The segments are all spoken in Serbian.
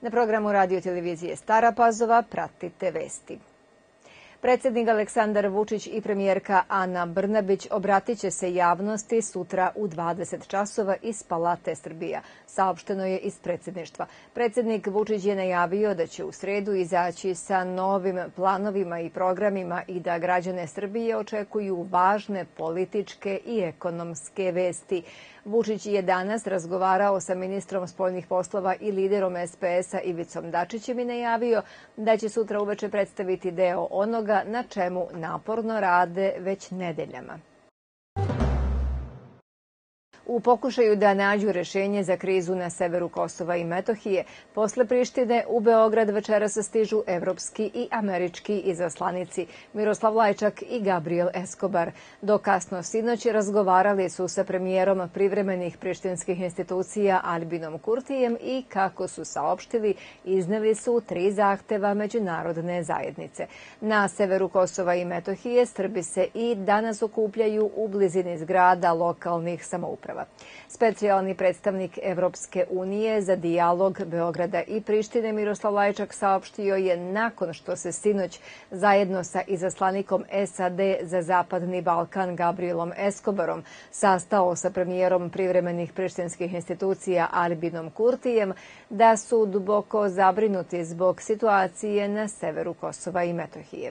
Na programu radio-televizije Stara Pazova pratite vesti. Predsjednik Aleksandar Vučić i premijerka Ana Brnabić obratit će se javnosti sutra u 20 časova iz Palate Srbija, saopšteno je iz predsjedništva. Predsjednik Vučić je najavio da će u sredu izaći sa novim planovima i programima i da građane Srbije očekuju važne političke i ekonomske vesti. Vučić je danas razgovarao sa ministrom spoljnih poslova i liderom SPS-a Ivicom Dačićem i najavio da će sutra uveče predstaviti deo onoga na čemu naporno rade već nedeljama. U pokušaju da nađu rešenje za krizu na severu Kosova i Metohije, posle Prištine u Beograd večeras stižu evropski i američki izaslanici Miroslav Lajčak i Gabriel Escobar. Do kasno sinoć razgovarali su sa premijerom privremenih prištinskih institucija Albinom Kurtijem i, kako su saopštili, izneli su 3 zahteva međunarodne zajednice. Na severu Kosova i Metohije Srbi se i danas okupljaju u blizini zgrada lokalnih samouprava. Specijalni predstavnik Evropske unije za dijalog Beograda i Prištine Miroslav Lajčak saopštio je nakon što se sinoć zajedno sa izaslanikom SAD za Zapadni Balkan Gabrielom Escobarom sastao sa premijerom privremenih prištinskih institucija Albinom Kurtijem da su duboko zabrinuti zbog situacije na severu Kosova i Metohije.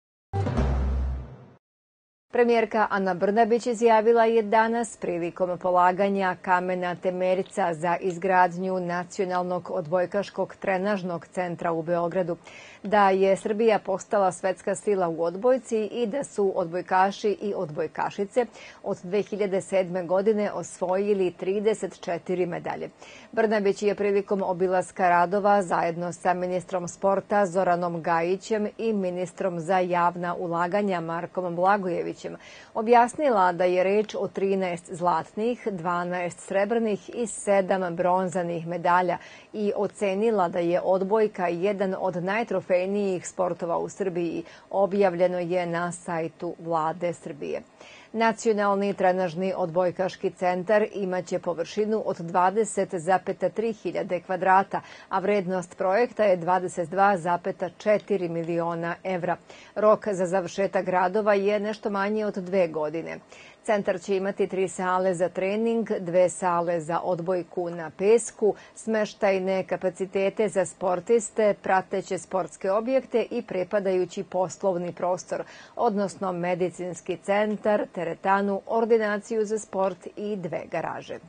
Premijerka Ana Brnabić izjavila je danas prilikom polaganja kamena temeljca za izgradnju Nacionalnog odbojkaškog trenažnog centra u Beogradu da je Srbija postala svetska sila u odbojci i da su odbojkaši i odbojkašice od 2007. godine osvojili 34 medalje. Brnabić je prilikom obilaska radova zajedno sa ministrom sporta Zoranom Gajićem i ministrom za javna ulaganja Markom Blagojevićem objasnila da je reč o 13 zlatnih, 12 srebrnih i 7 bronzanih medalja i ocenila da je odbojka jedan od najtrofejnijih sportova u Srbiji, objavljeno je na sajtu Vlade Srbije. Nacionalni trenažni odbojkaški centar imaće površinu od 20,3 hiljade kvadrata, a vrednost projekta je 22,4 miliona evra. Rok za završetak radova je nešto manje od 2 godine. Centar će imati 3 sale za trening, 2 sale za odbojku na pesku, smeštajne kapacitete za sportiste, prateće sportske objekte i prepadajući poslovni prostor, odnosno medicinski centar, teretanu, ordinaciju za sport i 2 garaže.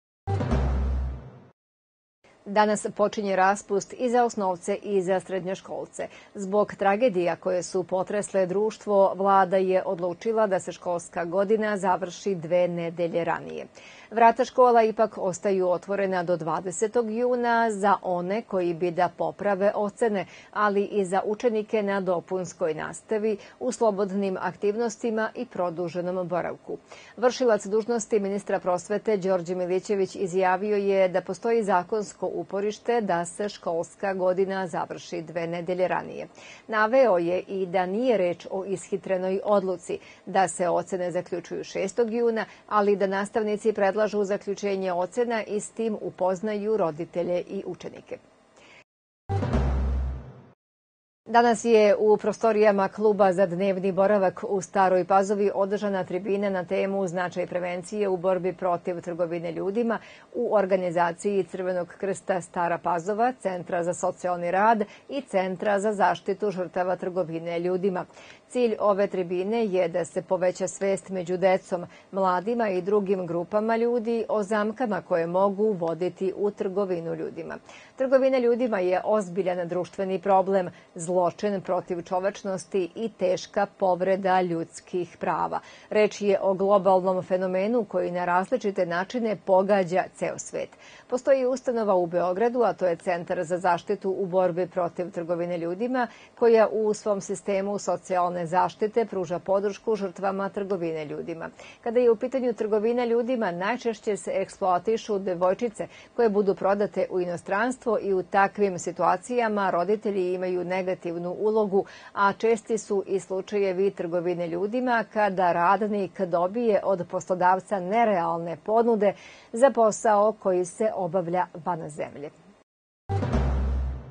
Danas počinje raspust i za osnovce i za srednjoškolce. Zbog tragedija koje su potresle društvo, vlada je odlučila da se školska godina završi 2 nedelje ranije. Vrata škola ipak ostaju otvorena do 20. juna za one koji bi da poprave ocene, ali i za učenike na dopunskoj nastavi, u slobodnim aktivnostima i produženom boravku. Vršilac dužnosti ministra prosvete Đorđe Milićević izjavio je da postoji zakonsko uporište da se školska godina završi 2 nedelje ranije. Naveo je i da nije reč o ishitrenoj odluci, da se ocene zaključuju 6. juna, ali da nastavnici predlažu zaključenje ocena i s tim upoznaju roditelje i učenike. Danas je u prostorijama kluba za dnevni boravak u Staroj Pazovi održana tribina na temu značaj prevencije u borbi protiv trgovine ljudima u organizaciji Crvenog krsta Stara Pazova, Centra za socijalni rad i Centra za zaštitu žrtava trgovine ljudima. Cilj ove tribine je da se poveća svest među decom, mladima i drugim grupama ljudi o zamkama koje mogu voditi u trgovinu ljudima. Trgovina ljudima je ozbiljan društveni problem, zločin protiv čovečnosti i teška povreda ljudskih prava. Reč je o globalnom fenomenu koji na različite načine pogađa ceo svet. Postoji ustanova u Beogradu, a to je Centar za zaštitu u borbi protiv trgovine ljudima, koja u svom sistemu socijalne zaštite pruža podršku žrtvama trgovine ljudima. Kada je u pitanju trgovina ljudima, najčešće se eksploatišu devojčice koje budu prodate u inostranstvo i u takvim situacijama roditelji imaju negativnu ulogu, a česti su i slučajevi trgovine ljudima kada radnik dobije od poslodavca nerealne ponude za posao koji se obavlja van zemlje.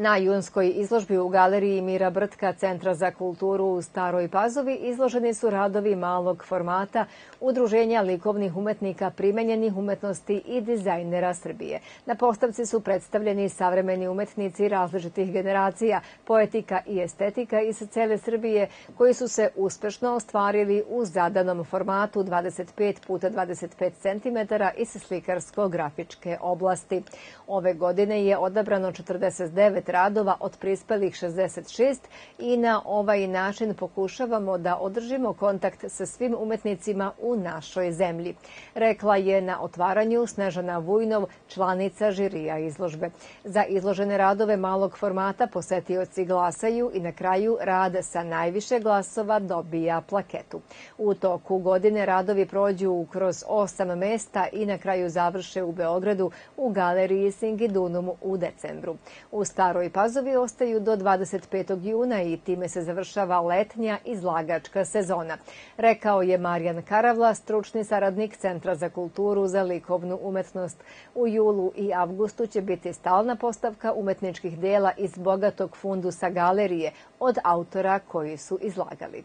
Na junskoj izložbi u galeriji Mira Brtka Centra za kulturu u Staroj Pazovi izloženi su radovi malog formata Udruženja likovnih umetnika primenjenih umetnosti i dizajnera Srbije. Na postavci su predstavljeni savremeni umetnici različitih generacija, poetika i estetika iz cele Srbije koji su se uspešno ostvarili u zadanom formatu 25 puta 25 cm iz slikarsko-grafičke oblasti. Ove godine je odabrano 49 radova od prispelih 66 i na ovaj način pokušavamo da održimo kontakt sa svim umetnicima u našoj zemlji, rekla je na otvaranju Snežana Vujnov, članica žirija izložbe. Za izložene radove malog formata posetioci glasaju i na kraju rad sa najviše glasova dobija plaketu. U toku godine radovi prođu kroz 8 mesta i na kraju završe u Beogradu u galeriji Singidunum u decembru. U Staroj Pazovi ostaju do 25. juna i time se završava letnja izlagačka sezona, rekao je Marijan Karavla, stručni saradnik Centra za kulturu za likovnu umetnost. U julu i avgustu će biti stalna postavka umetničkih dela iz bogatog fundusa galerije od autora koji su izlagali.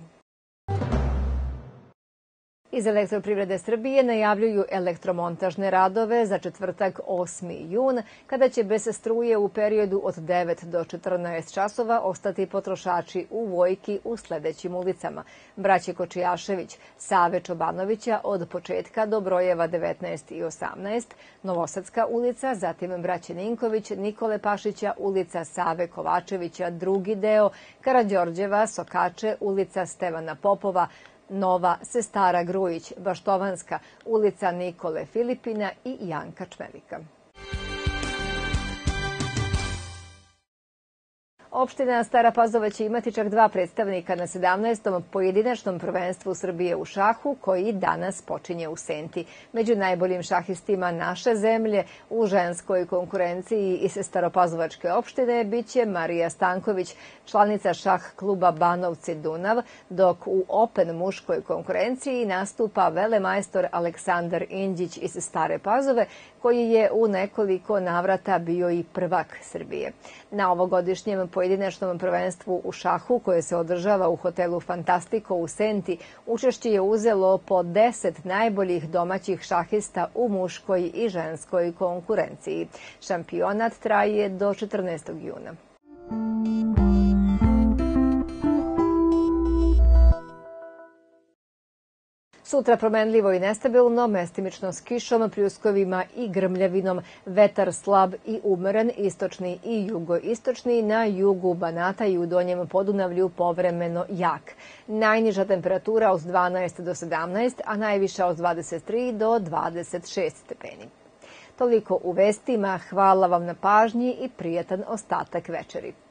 Iz Elektroprivrede Srbije najavljuju elektromontažne radove za četvrtak 8. jun, kada će bez struje u periodu od 9 do 14 časova ostati potrošači u Vojki u sledećim ulicama: Braće Kočijašević, Save Čobanovića od početka do brojeva 19 i 18, Novosadska ulica, zatim Braće Ninković, Nikole Pašića, ulica Save Kovačevića, drugi deo, Karađorđeva, Sokače, ulica Stevana Popova, Nova Sestara Grujić, Baštovanska, ulica Nikole Filipina i Janka Čmelika. Opština Stara Pazova će imati čak 2 predstavnika na 17. pojedinačnom prvenstvu Srbije u šahu, koji danas počinje u Senti. Među najboljim šahistima naše zemlje u ženskoj konkurenciji iz Staropazovačke opštine biće Marija Stanković, članica šah kluba Banovci Dunav, dok u Open muškoj konkurenciji nastupa velemajstor Aleksandar Indjić iz Stare Pazove, koji je u nekoliko navrata bio i prvak Srbije. Na ovogodišnjem pojedinačnom prvenstvu u šahu, koje se održava u hotelu Fantastiko u Senti, učešće je uzelo po 10 najboljih domaćih šahista u muškoj i ženskoj konkurenciji. Šampionat traje do 14. juna. Sutra promenljivo i nestabilno, mestimično s kišom, pljuskovima i grmljavinom, vetar slab i umeren, istočni i jugoistočni, na jugu Banata i u Donjem Podunavlju povremeno jak. Najniža temperatura od 12 do 17, a najviša od 23 do 26 stepeni. Toliko u vestima, hvala vam na pažnji i prijatan ostatak večeri.